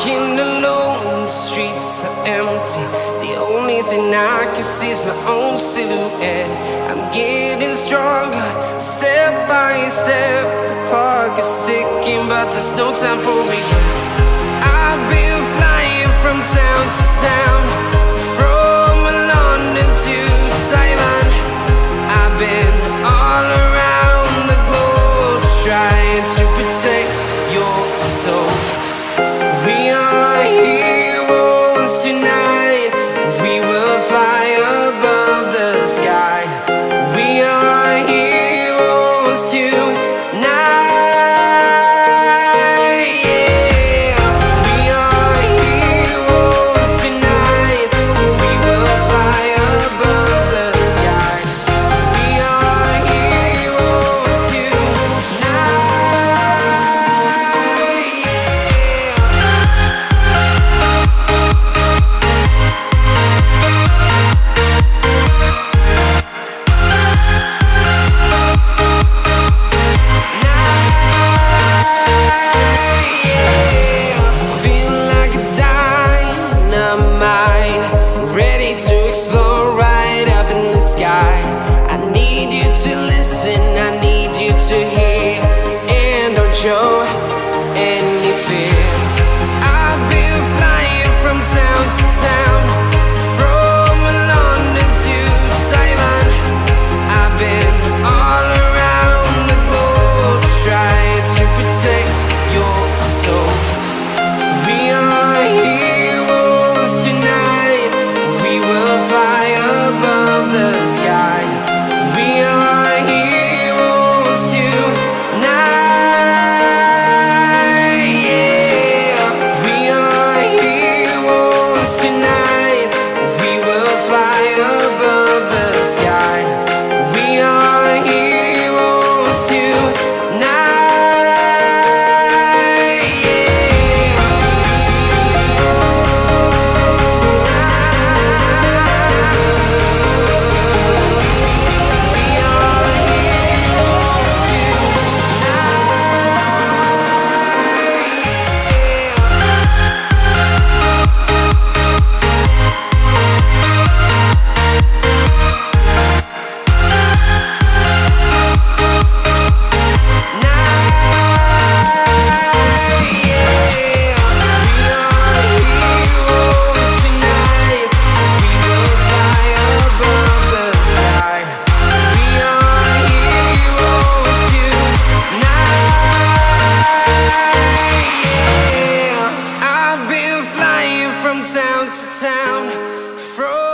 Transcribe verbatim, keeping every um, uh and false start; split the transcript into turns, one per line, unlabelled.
walking alone, the streets are empty. The only thing I can see is my own silhouette. I'm getting stronger, step by step. The clock is ticking, but there's no time for regrets. I've been flying from town to town, from London to Taiwan. I've been all around the globe, trying to protect your soul. We are heroes tonight. We will fly above the sky. We are heroes tonight. Yeah. We are heroes tonight. We will fly above the sky. We are heroes tonight. Show any fear. I've been flying from town to town, from London to Taiwan. I've been all around the globe, trying to protect your soul. We are heroes tonight. We will fly above the sky. We are heroes tonight. Sky. We are heroes tonight. Yeah. We are heroes town to town, from